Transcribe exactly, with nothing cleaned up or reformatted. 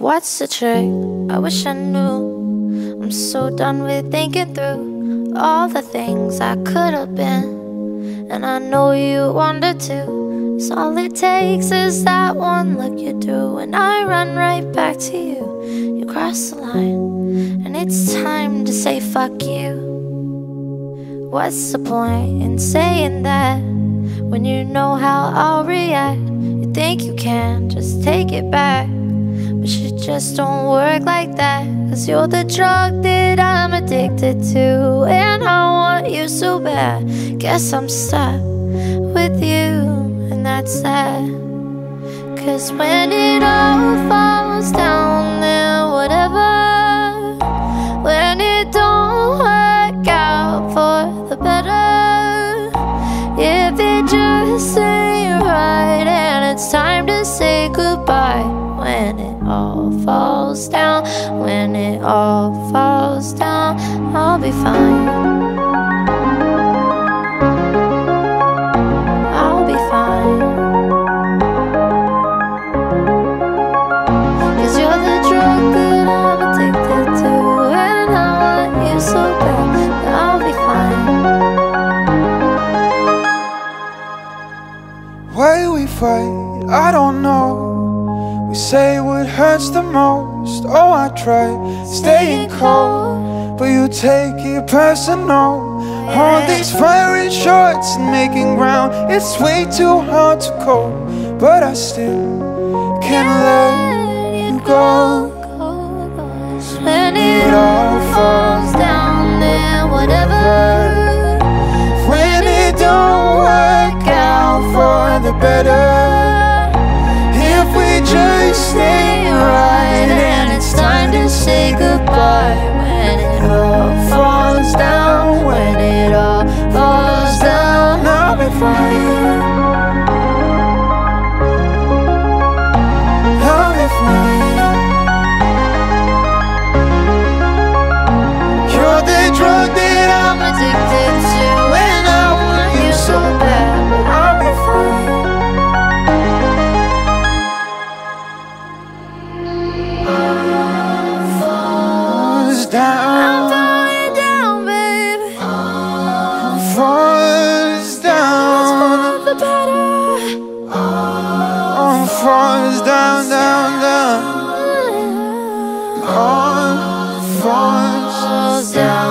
What's the trick? I wish I knew. I'm so done with thinking through all the things I could have been, and I know you wanted to. So all it takes is that one look you do, and I run right back to you. You cross the line, and it's time to say fuck you. What's the point in saying that when you know how I'll react? You think you can just take it back, but shit just don't work like that. Cause you're the drug that I'm addicted to, and I want you so bad. Guess I'm stuck with you, and that's that. Cause when it all falls down, then whatever. When it don't work out for the better, if it just ain't right and it's time to say goodbye. When it all falls down, when it all falls down, I'll be fine. I'll be fine. Cause you're the drug that I'm addicted to, and I want you so bad that I'll be fine. Why we fight, I don't know. We say what hurts the most. Oh, I try staying cold, but you take it personal. All these firing shots and making ground, it's way too hard to cope, but I still can't let you go. Cause when it all falls down, then whatever. When it don't work out for the better, just stay right, and it's time to say goodbye. When it all falls down, when it all falls down, I'll be fine. I'll be fine. You're the drug that I'm addicted to, and I want you so bad, but I'll be fine. I'm falling down, baby. I'm falling down. It's for the better. I'm falling down, down, down. I'm falling down.